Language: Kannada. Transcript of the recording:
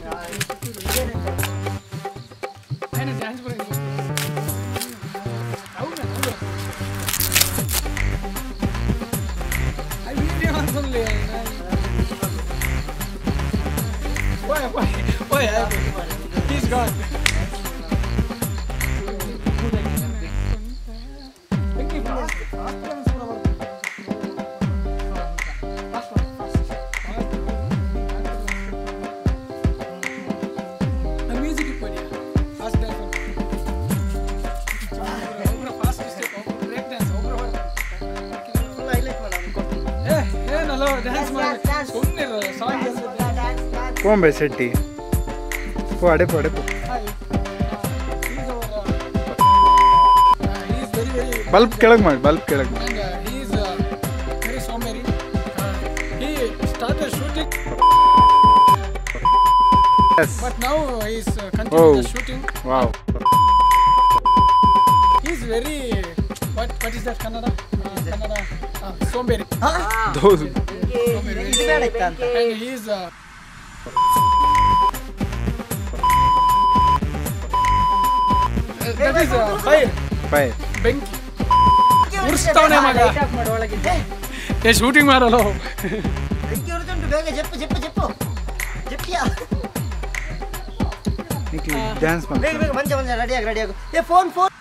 Why? He's gone. Bombe City. Pode. He's very Bulb kelag ಮಾಡಿ. And he's very somberi. He started shooting. Yes. But now he's continuing the shooting. Wow. He's very what is that Kannada? Kannada somberi. Those. And he's that is fire. ಬೆಂಕಿ ಉರಿಸ್ತಾವನೆ ಮಗ ಏ ಶೂಟಿಂಗ್ ಮಾಡಲ್ಲ ಬೆಂಕಿ ಉರಿದುಂಟು ಬೇಗ ಜಪ್ಪು ಡ್ಯಾನ್ಸ್ ಮಾಡಿ ಬೇಗ ಮಂಜ ರೆಡಿ ಆಗು ಏ ಫೋನ್